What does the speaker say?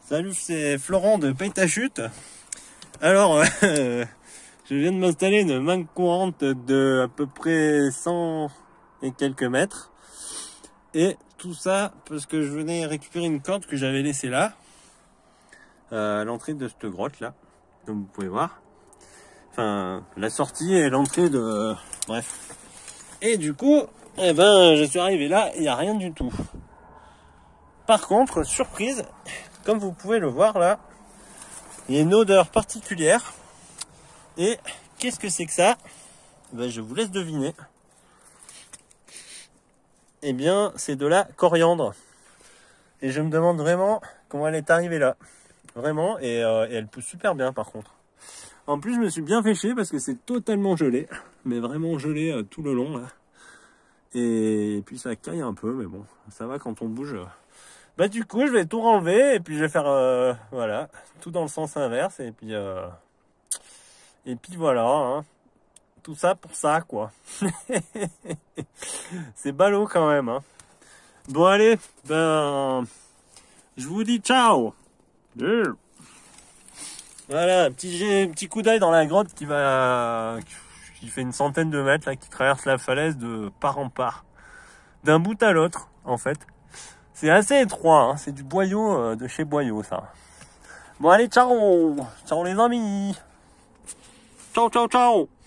Salut, c'est Florent de Paye ta chute. Alors, je viens de m'installer une main courante de à peu près 100 et quelques mètres. Et tout ça parce que je venais récupérer une corde que j'avais laissée là, à l'entrée de cette grotte là, comme vous pouvez voir. Enfin, la sortie et l'entrée de... Bref. Et du coup, je suis arrivé là, il n'y a rien du tout. Par contre, surprise, comme vous pouvez le voir là, il y a une odeur particulière. Et qu'est-ce que c'est que ça? Je vous laisse deviner. Eh bien, c'est de la coriandre. Et je me demande vraiment comment elle est arrivée là. Vraiment, et elle pousse super bien par contre. En plus, je me suis bien fait chier parce que c'est totalement gelé. Mais vraiment gelé tout le long là. Et puis ça caille un peu, mais bon, ça va quand on bouge. Du coup, je vais tout renlever et puis je vais faire voilà, tout dans le sens inverse et puis voilà, hein. Tout ça pour ça quoi. C'est ballot quand même, hein. Bon allez, je vous dis ciao. Voilà, un petit coup d'œil dans la grotte qui fait une centaine de mètres là, qui traverse la falaise de part en part, d'un bout à l'autre en fait. C'est assez étroit, hein. C'est du boyau de chez Boyau, ça. Bon, allez, ciao! Ciao, les amis! Ciao, ciao, ciao!